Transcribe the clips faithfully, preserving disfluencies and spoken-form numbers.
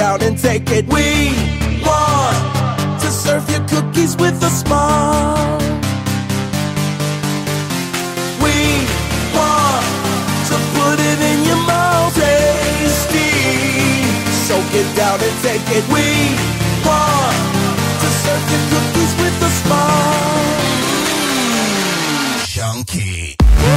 down and take it. We want to serve you cookies with a smile. We want to put it in your mouth, tasty. So get down and take it. We want to serve you cookies with a smile. Chunnkky.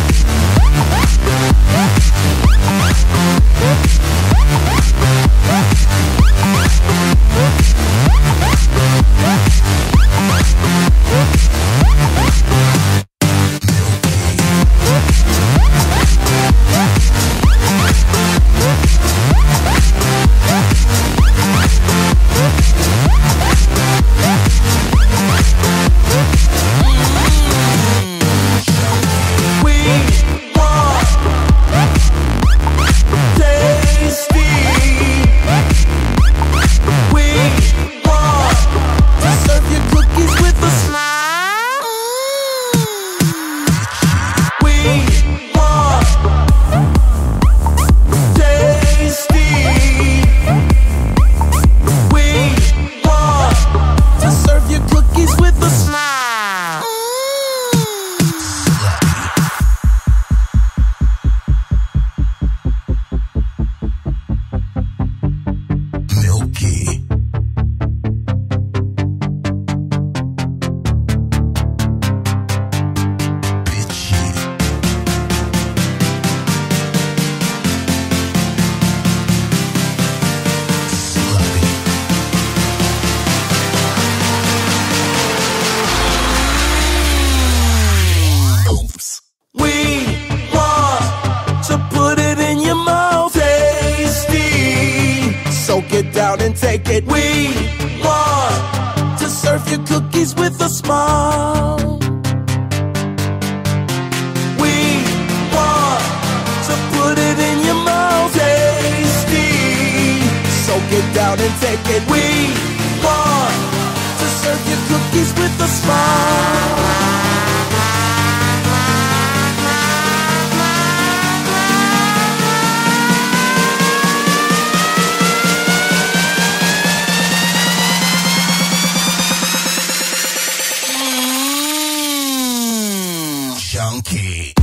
Get down and take it. We want to serve you cookies with a smile. We want to put it in your mouth, tasty. So get down and take it. We want to serve you cookies with a smile. Chunnkky.